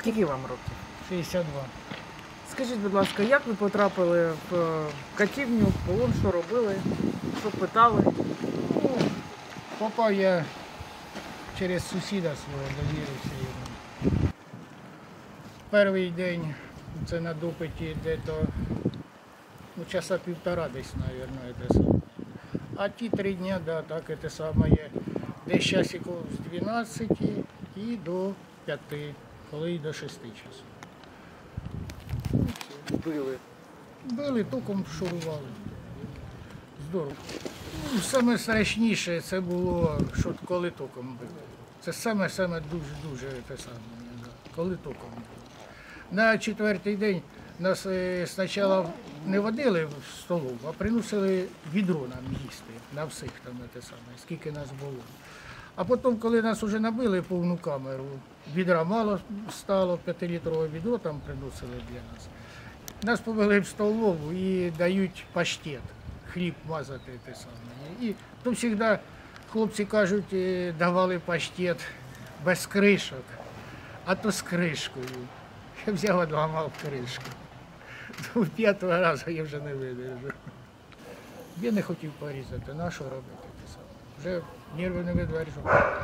Скільки вам років? 62. Скажіть, будь ласка, як ви потрапили в катівню, в полон, що робили, що питали? Ну, попав я через сусіда свого, довірився йому. Перший день це на допиті де-то часа півтора десь, мабуть, А ті 3 дні, да, так, це саме є. Десь часиків з 12 і до 5, коли і до 6 часу. Били. Били, током шурували. Здорово. Ну, саме страшніше це було, що коли током били. Це саме дуже те саме, да, коли током били. На 4-й день нас спочатку не водили в столову, а приносили відро нам їсти, на всіх там те саме, скільки нас було. А потім, коли нас вже набили повну камеру, відра мало стало, 5-літрове відро там приносили для нас. Нас повели в столову і дають паштет, хліб мазати те саме. І то завжди хлопці кажуть, давали паштет без кришок, а то з кришкою. Я взяв, одламав кришку. До 5-го разу я вже не видержав. Я не хотів порізати, на що робити те саме. Вже нерви не видержав.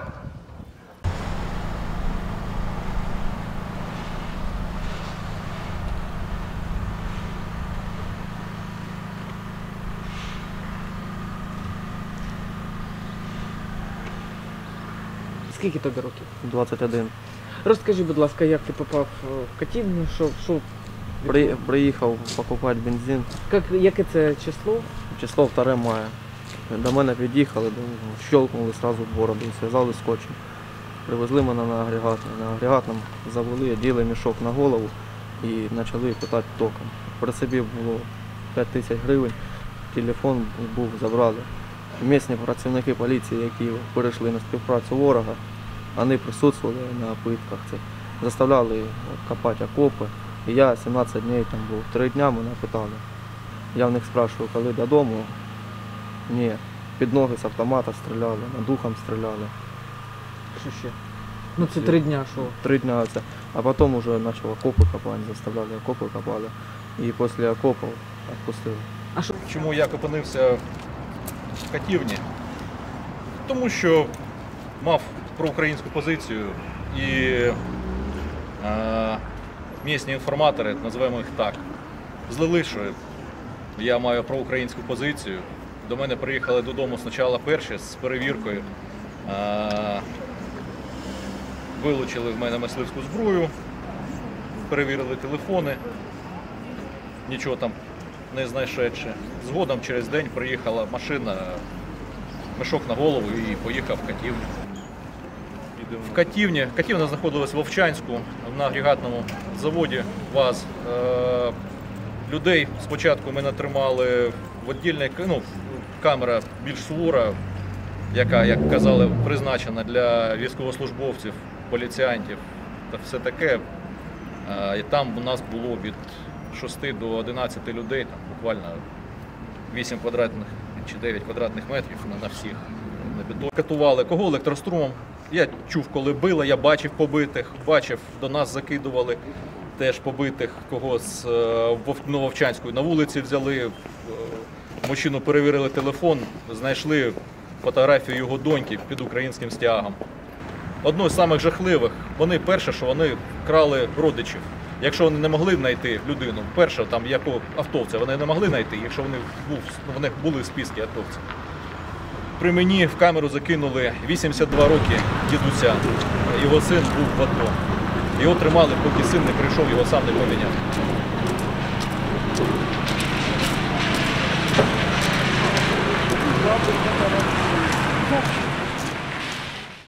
Скільки тобі років? 21. Розкажи, будь ласка, як ти попав в катівню, що Приїхав покупати бензин. яке це число? Число 2 мая. До мене під'їхали, щелкнули одразу бороду, зв'язали скотчем. Привезли мене на агрегатний. На агрегатному завели, оділи мішок на голову і почали питати током. При собі було 5 тисяч гривень, телефон був, забрали. Місні працівники поліції, які перейшли на співпрацю ворога, вони присутствували на питках. Це заставляли копати окопи. І я 17 днів там був. 3 дні мене питали. Я в них спрашиваю, коли додому. Ні, під ноги з автомата стріляли, над ухом стріляли. Що ще? Ну це 3 дня, що? 3 дні це. А потім вже почали окопи копати, заставляли окопи копали. І після окопів відпустили. А що? Чому я опинився в катівні? Тому що мав проукраїнську позицію і місні інформатори, називаємо їх так, злили, що я маю проукраїнську позицію. До мене приїхали додому спочатку перші з перевіркою. Вилучили в мене мисливську зброю, перевірили телефони, нічого там не знайшедши. Згодом через день приїхала машина, мішок на голову і поїхав в катівню. Катівня знаходилась в Вовчанську на агрегатному заводі ВАЗ. Людей спочатку мене тримали в віддільній, камера більш сувора, яка, як казали, призначена для військовослужбовців, поліціянтів та все таке. І там у нас було від 6 до 11 людей, там буквально 8 квадратних чи 9 квадратних метрів на всіх. Катували кого електрострумом. Я чув, коли били, я бачив побитих, до нас закидували теж побитих, кого з Вовчанської на вулиці взяли, мужчину перевірили телефон, знайшли фотографію його доньки під українським стягом. Одно з самих жахливих, перше, що вони крали родичів. Якщо вони не могли знайти людину, перше, там, якого автовця вони не могли знайти, якщо вони були в списку автовців. При мені в камеру закинули 82 роки дідуся, його син був в АТО. Його тримали, поки син не прийшов, його сам не поміняв.